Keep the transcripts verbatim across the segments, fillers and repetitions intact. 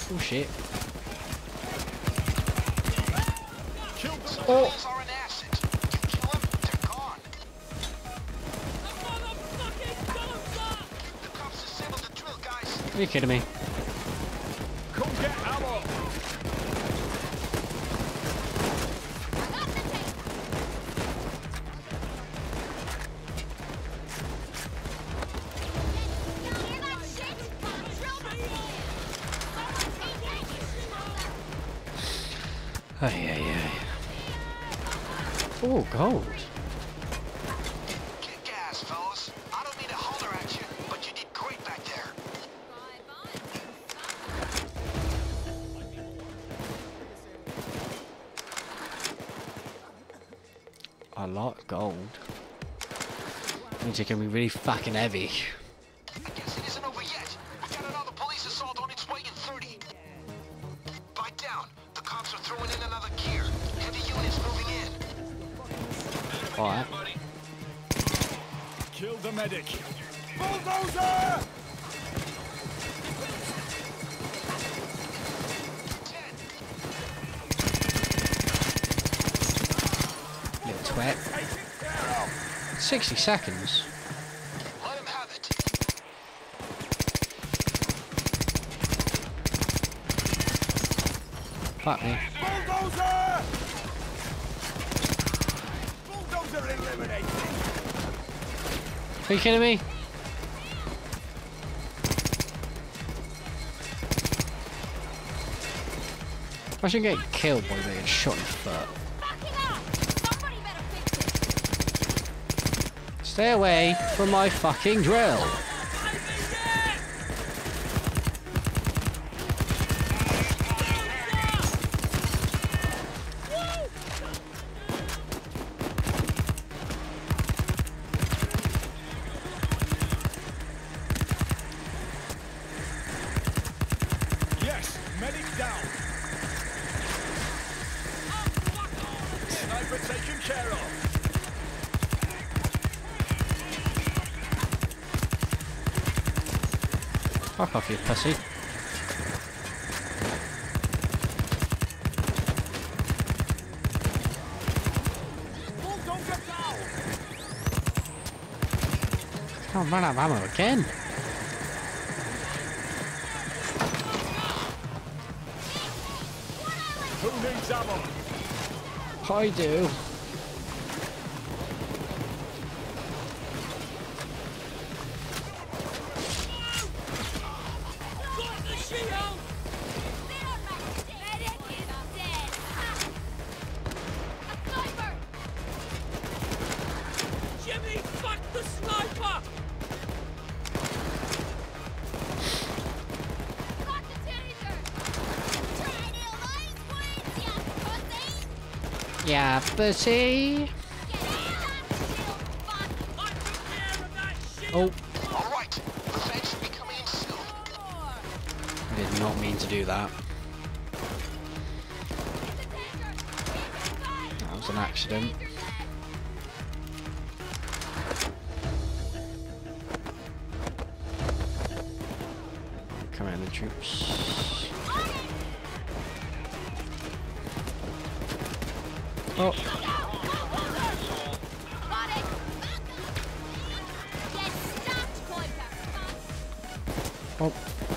Oh shit. Oh. Are you kidding me? Come get ammo. Ay, ay, ay. Oh, gold. Kick gas, fellas. I don't mean to holler at you, but you did great back there. A lot of gold. Means it can be really fucking heavy. I guess it isn't over yet. I got another police assault on its way in thirty. Bite down. The cops are throwing in another gear. Heavy units moving in. Alright. Kill the medic. Bulldozer! Little twat. sixty seconds. Let him have it. Fuck me. Bulldozer! Bulldozer eliminated. Are you kidding me? I should get killed by being shot in the foot. Stay away from my fucking drill. Yes, medic down. Sniper taken care of. Fuck off, you pussy. Bulldozer down. Can't run out of ammo again. Who needs ammo? I do. Jimmy, fuck the sniper! Yeah, pussy. Oh, All right. The feds should be coming in soon. I did not mean to do that. That was an accident. Come in, the troops. Oh. Oh.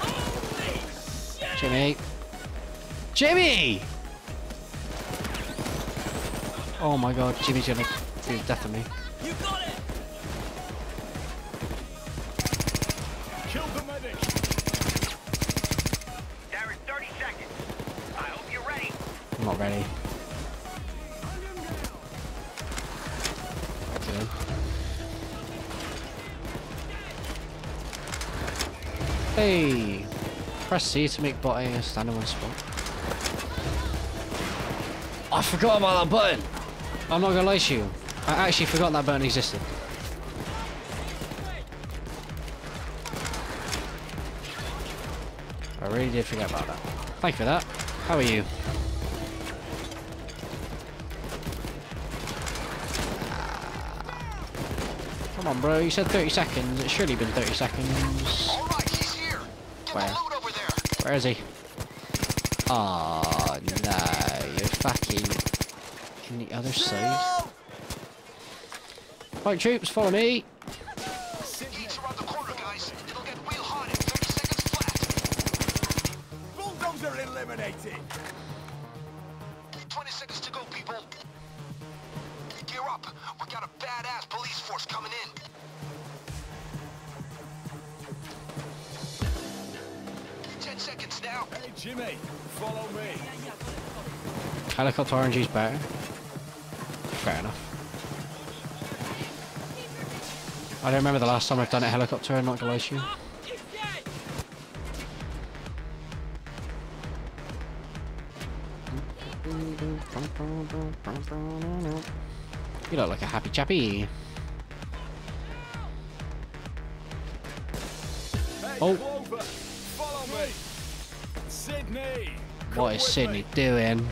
Jimmy. Jimmy! Oh my god, Jimmy's gonna do the death of me. You got it! Kill the medic. There is thirty seconds. I hope you're ready. I'm not ready. Okay. Hey! Press C to make body stand in one spot. I forgot about that button! I'm not gonna lie to you. I actually forgot that button existed. I really did forget about that. Thank you for that. How are you? Come on, bro. You said thirty seconds. It's surely been thirty seconds. All right, he's here. Get Where? the loot over there. Where is he? Oh no, you're fucking in the other side. Right, troops, follow me. Heat's around the corner, guys. It'll get real hot in thirty seconds flat. Bulldozer eliminated. twenty seconds to go, people. Gear up. We got a badass police force coming in. Ten seconds now. Hey, Jimmy, follow me. Helicopter R N G's better. Fair enough. I don't remember the last time I've done it helicopter, I'm not gonna lie to you. You look like a happy chappy. Hey, Oh. Clover, follow me. Sydney. come What is with Sydney me. doing?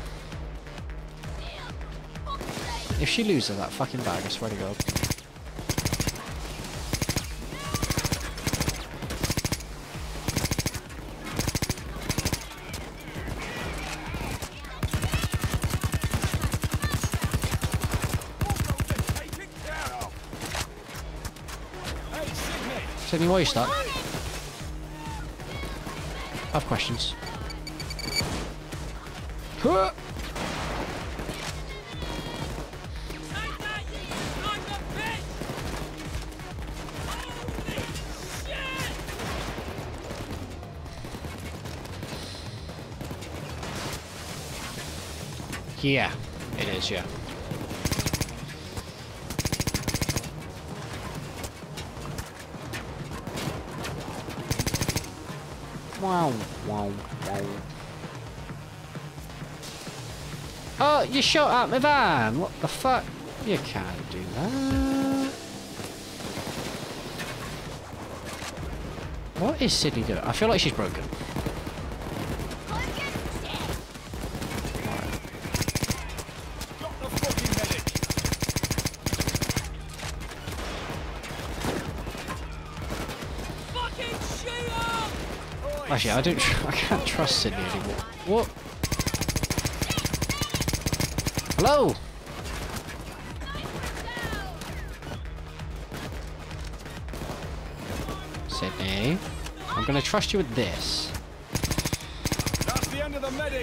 If she loses that fucking bag, I swear to God. Bulldozer taken care of. Hey, Sydney. Sydney, why are you stuck? I have questions. Huh. Yeah, it is, yeah. Wow, wow, wow. Oh, you shot at my van! What the fuck? You can't do that. What is Sydney doing? I feel like she's broken. Got the fucking medic. Fucking shoot up! Oi, Actually, I don't. Tr I can't trust Sydney anymore. What? Hello. Sydney, I'm gonna trust you with this. That's the end of the medic.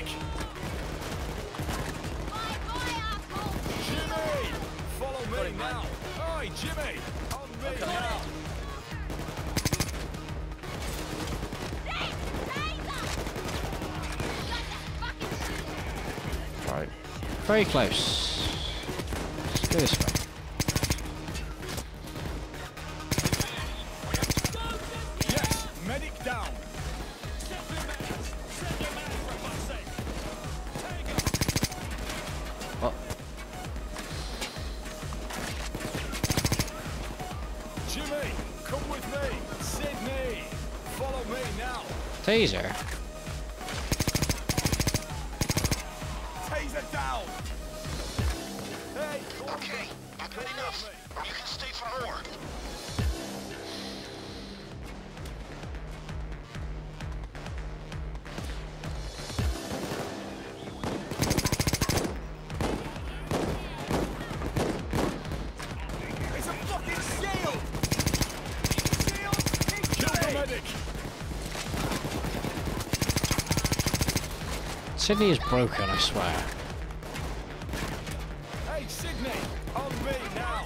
Jimmy, follow me now. Oi, Jimmy, on me now. Right. Very close. Let's go this way. Yes, medic down. Oh, Jimmy, come with me. Sydney, follow me now. taser. Taser down. Hey, Okay, I've had enough. You can stay for more. it's a fucking shield. Shield, kill the medic. Sydney is broken, I swear. Hey, Sydney, on me now.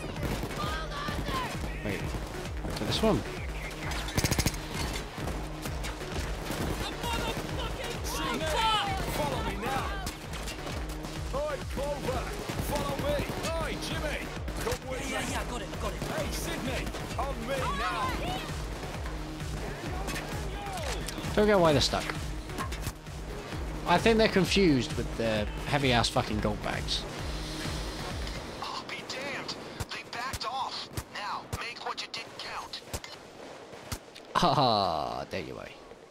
Wait, back to this one. Sydney, follow me now. Oi, Clover, follow me. Oi, Jimmy, come with me. Yeah, yeah, got it, got it. Hey, Sydney, on me now. Don't get why they're stuck. I think they're confused with the heavy ass fucking gold bags. I'll be damned. They backed off. Now, make what you did count. Haha, there you are.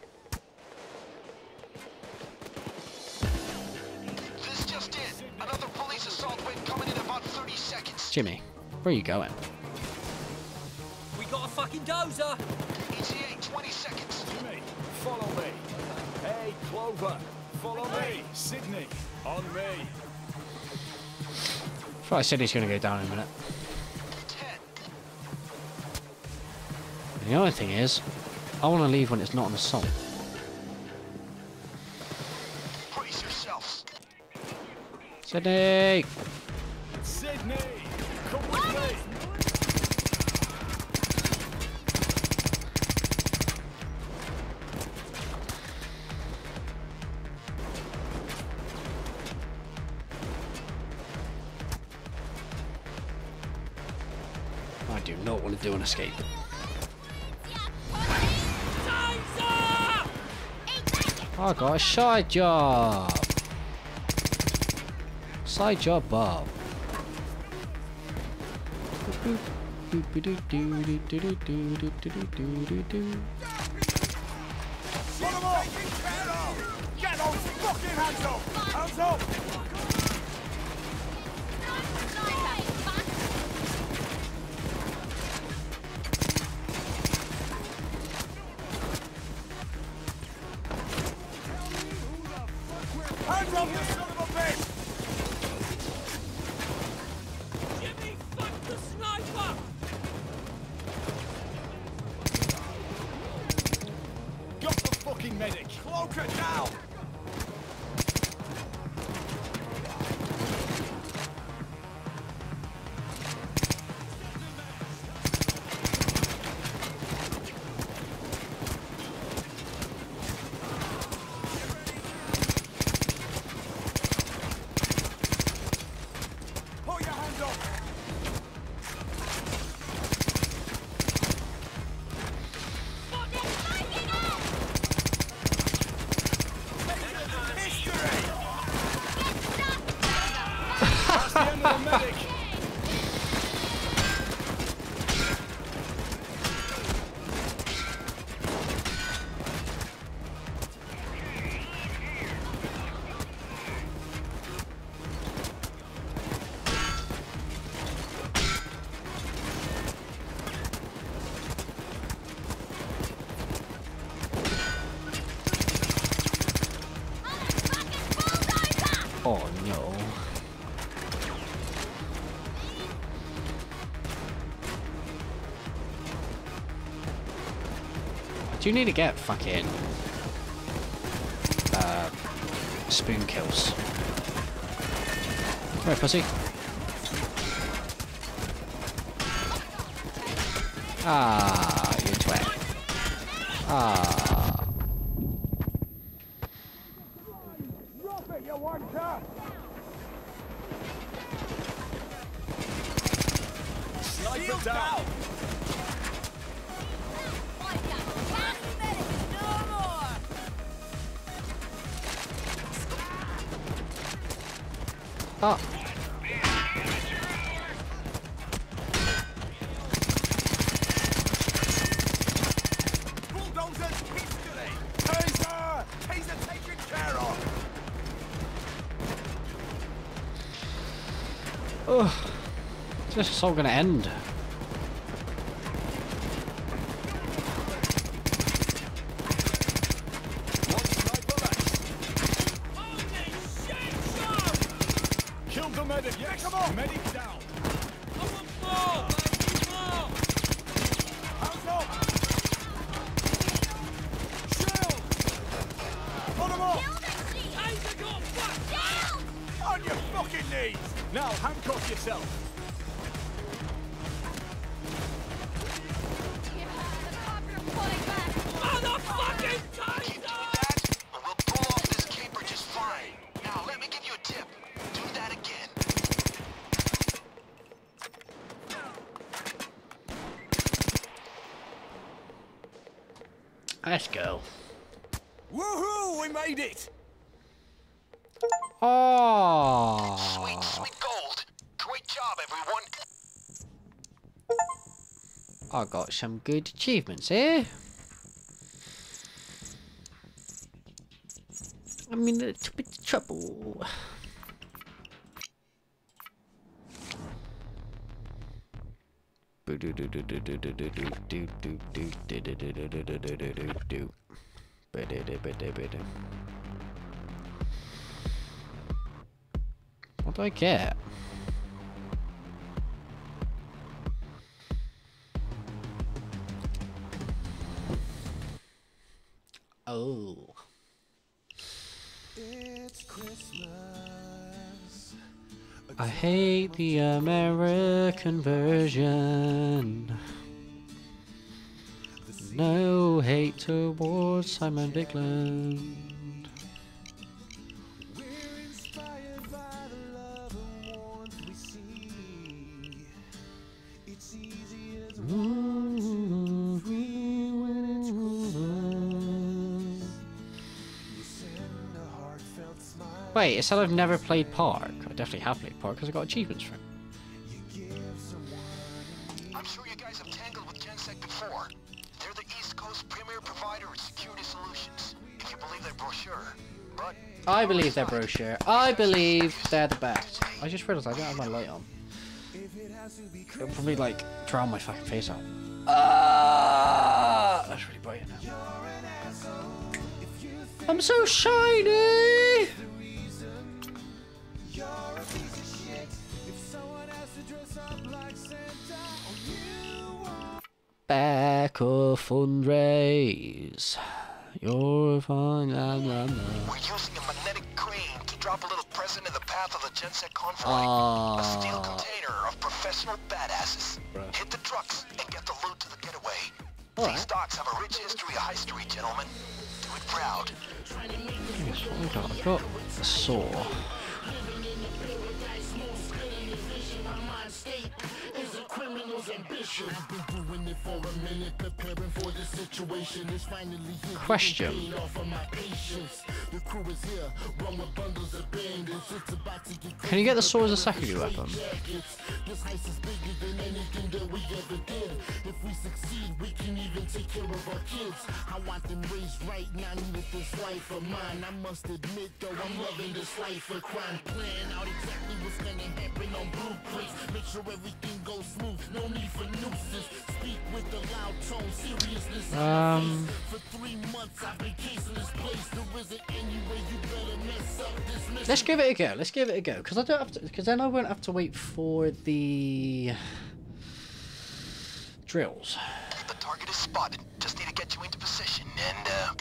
This just in. Another police assault wave coming in about thirty seconds. Jimmy, where are you going? We got a fucking dozer! E T A, twenty seconds. Jimmy, follow me. Hey, Clover, Follow me, Sydney. On me. I thought I said he's going to go down in a minute. And the other thing is, I want to leave when it's not an assault. Brace yourselves. Sydney! Sydney, come with me. I do not want to do an escape. I got a side job. Side job, Bob. Get them all. Get those fucking hands up. Hands up. Hands up, you son of a bitch! Jimmy, fuck the sniper! Got the fucking medic! Cloaker down! Put your hands up! History! That's the end of the medic! Oh no. Do you need to get fucking uh, spoon kills? Come here, pussy. Ah, you twat. Ah. Drop it, you wanker! Sniper down! Oh. Bulldozers, history! Taser! Taser taken care of! Oh. Is this all gonna end? One sniper left. Holy shit, Sean! Killed the medic, yes! Come on! Medic down! I want more! I need more! Hands up! Shield! Put them up! Taser got fucked! On your fucking knees! Now handcuff yourself! Motherfucking Keep taser! doing that, and we'll pull off this caper just fine. Now, let me give you a tip. Do that again. Let's go. Woohoo! We made it! Oh. Sweet, sweet gold. Great job, everyone. I got some good achievements here. I'm in a little bit of trouble. do I get? Oh. It's Christmas. I hate the American version. No hate towards Simon Bigland. We're inspired by the love and warmth we see. It's easy as one, two, three when it's Christmas. You send a heartfelt smile. Wait, it said I've never played Park. I definitely have played Park because I got achievements for it. You give someone. I'm sure you guys have tangled with GenSec before. They're the East Coast premier provider of security solutions, if you believe their brochure. But I believe their brochure. I believe they're the best. I just realized I don't have my light on. It'll probably like drown my fucking face out. Ah, that's really bright now. I'm so shiny. Back off fundraise. You're fine. Nah, nah, nah. we're using a magnetic crane to drop a little present in the path of the GenSec convoy. Ah. A steel container of professional badasses. Hit the trucks and get the loot to the getaway. Alright. These docks have a rich history of high street, gentlemen. Do it proud. Yes, what we got? I've got a saw. Question. Can you get the saw as a secondary weapon? Um, let's give it a go. Let's give it a go, because I don't have to. Because then I won't have to wait for the drills. The target is spotted. Just need to get you into position and, uh...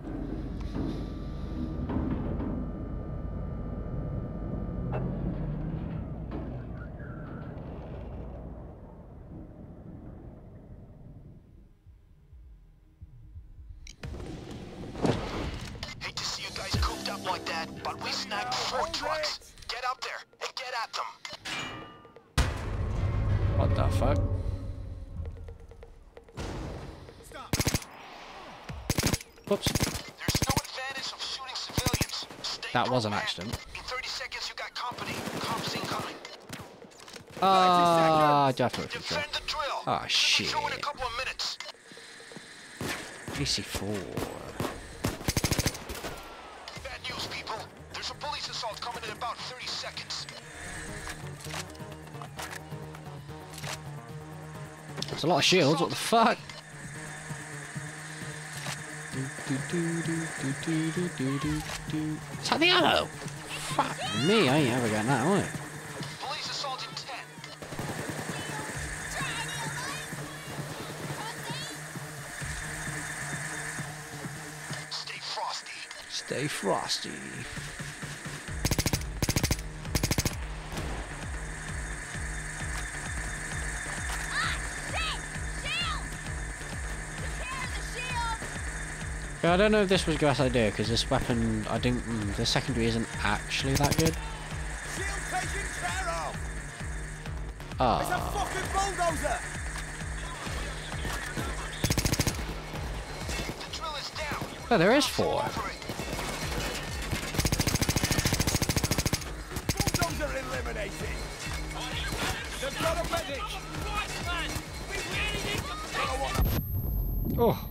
hate to see you guys cooped up like that, but we snagged four trucks. Get up there and get at them. What the fuck? Whoops. There's no advantage of shooting civilians. Stay That was an pro-man. accident. In thirty seconds, you got company. Cops incoming. Ah, definitely control. Defend the drill. Ah, shit. Through in a couple of minutes. A C four. Bad news, people. There's a police assault coming in about thirty seconds. There's a lot of shields. What the fuck? Is that the ammo? Fuck me, I ain't ever getting that, am I? Police assault in ten. Stay frosty. Stay frosty. I don't know if this was a good idea, because this weapon, I didn't, mm, the secondary isn't actually that good. Shield taken care of. It's a Ah, fucking bulldozer. The drill is down. oh, there is four. Over it. Bulldozer eliminated. They've got a medic. Oh,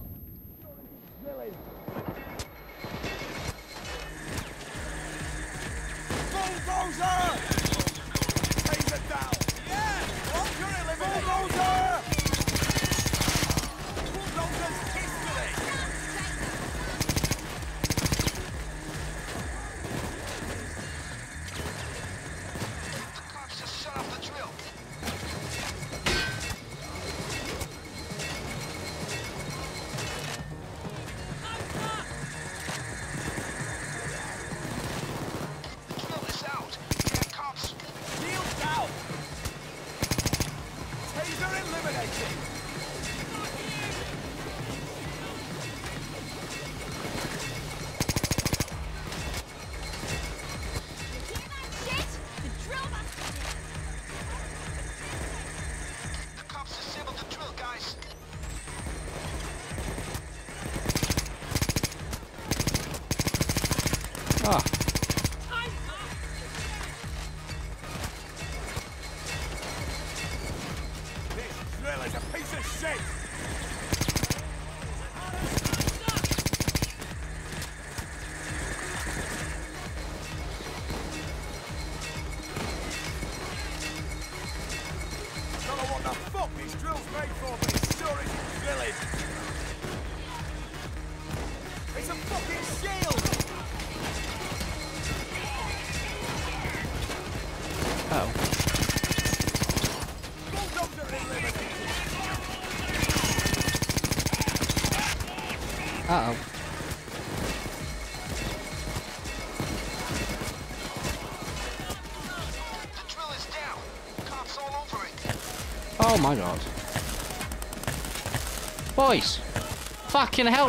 Bulldozer! Taser down! Yeah! Oh, you're eliminated! Bulldozer! Bulldozer's history! Ah. This drill is a piece of shit! Don't know what the fuck this drill's made for, but it sure isn't drilling! It's a fucking shield! Oh. Bulldozer eliminated! Uh oh. The drill is down. Cops all over it. Oh my god. Boys! Fucking hell!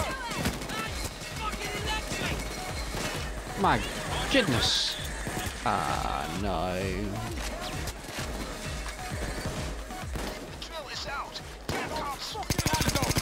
My goodness. Ah, no. The drill is out. Damn cops. Hands up!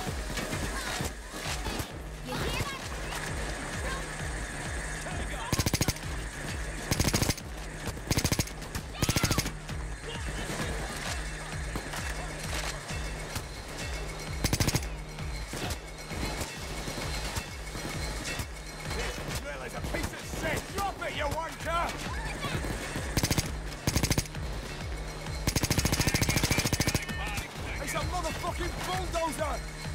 This drill is a piece of shit! Drop it, you wanker! It's a motherfucking bulldozer!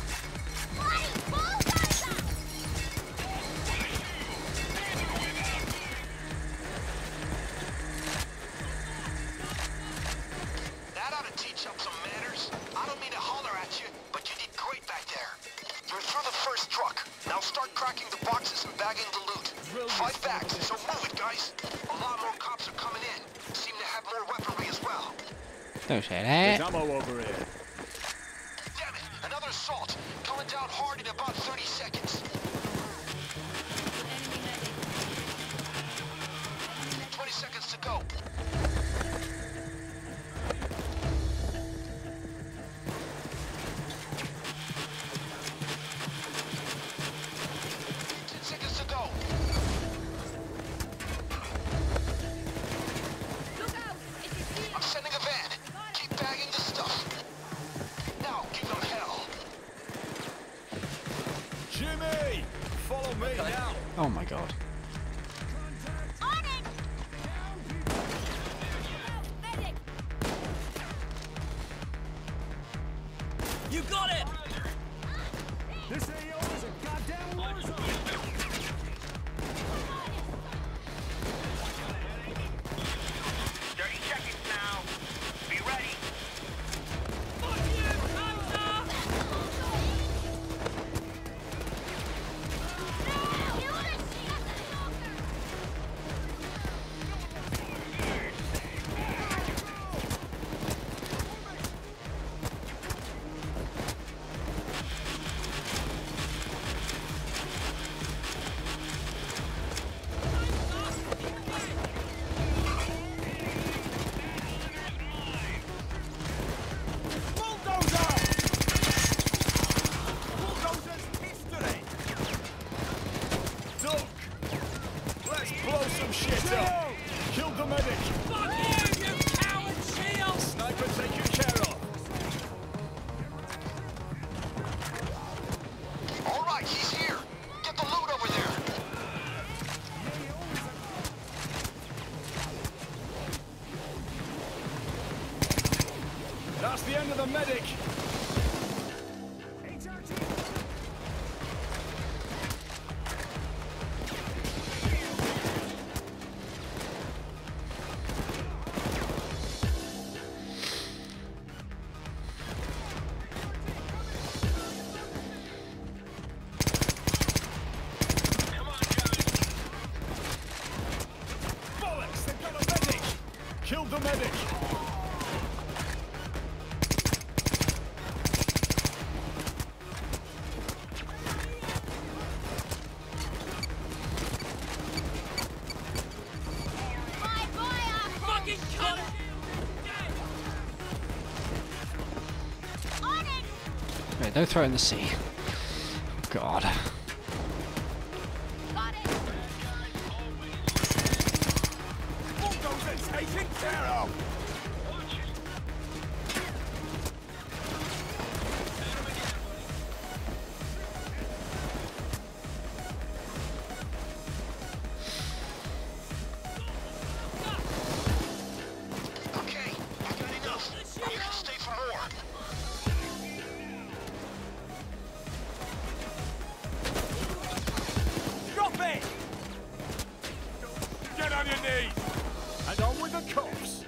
That ought to teach up some manners. I don't mean to holler at you, but you did great back there. You're through the first truck. Now start cracking the boxes and bagging the loot. Five bags, so move it, guys. A lot more cops are coming in. Seem to have more weaponry as well. Don't say that. ammo over here. Damn it, another assault. Coming down hard in about thirty seconds. twenty seconds to go. ten seconds to go. I'm sending a van. Keep bagging the stuff. Now give them hell. Jimmy! Follow me now! Oh my god. You got it! This A O is a goddamn war zone! thirty seconds now. Be ready. Fuck you, Hunter! Bulldozer! Bulldozer's history! Duck! Let's blow some shit up! Kill the medic! Fuck you, you coward shield! Sniper, take your care of! All right, he's here. Get the loot over there. That's the end of the medic! Bollocks! They've got a medic! Kill the medic! Fucking cunt! Wait, don't throw it in the sea. God. Arrow! Okay, I got enough. I'm gonna stay for more. Drop it! Get on your knees! And on with the cops!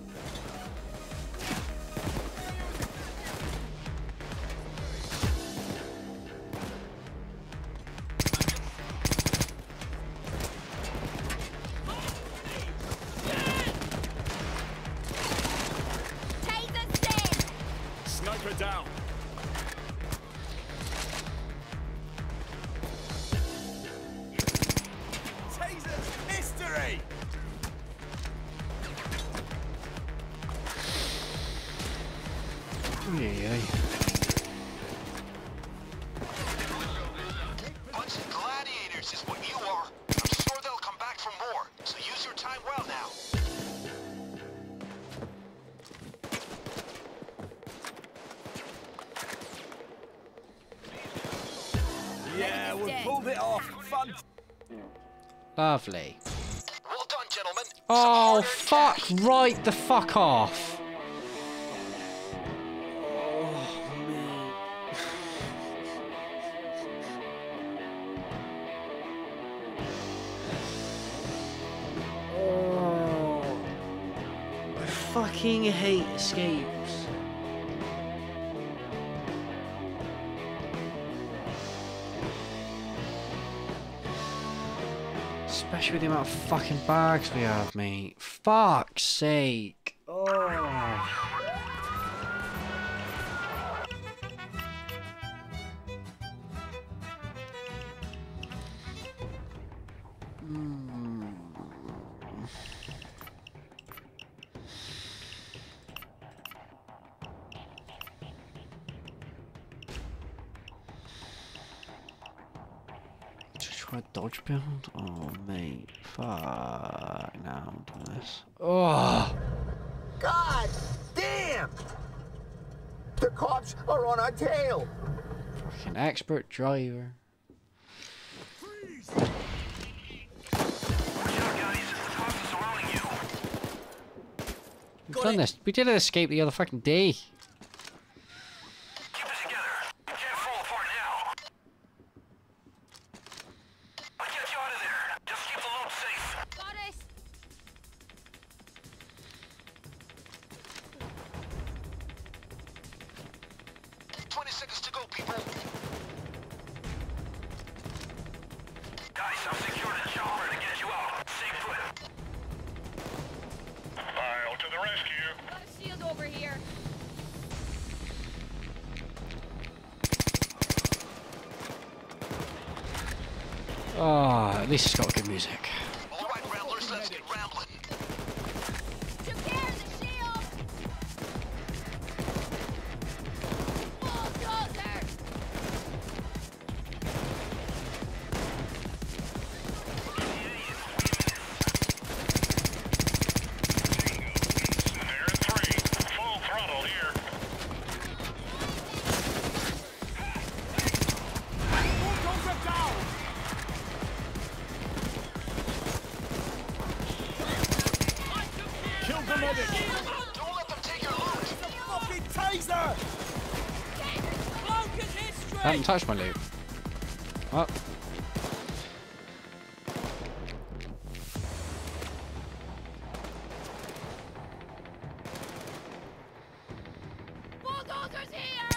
Taser stand! Sniper down! Taser's history! Yeah, yeah. Bunch of gladiators is what you are. I'm sure they'll come back for more, so use your time well now. Yeah, we pulled it off. Fun. Lovely. Well done, gentlemen. Oh, fuck right the fuck off. Oh, I fucking hate escapes. Especially with the amount of fucking bags we have, mate. Fuck's sake. Oh. Mm. Just try a dodge build? Oh, mate. Fuck. Now I'm doing this. Oh. God damn! The cops are on our tail! Fucking expert driver. We've done this. We did an escape the other fucking day. Keep it together. You can't fall apart now. I'll get you out of there. Just keep the load safe. Got it! Twenty seconds to go, people. Guys, I've secured a chopper to get you out. Stay put. I'll to the rescue. Got a shield over here. Oh, at least it's got good music. All right, ramblers, let's get rambling. Took care of the shield! Bulldozer! They're in three. Full throttle here. Bulldozer down! Kill the medic! Don't let them take your loot. Fucking taser! Focus history! I haven't touched my loot. Oh. Bulldozer's here!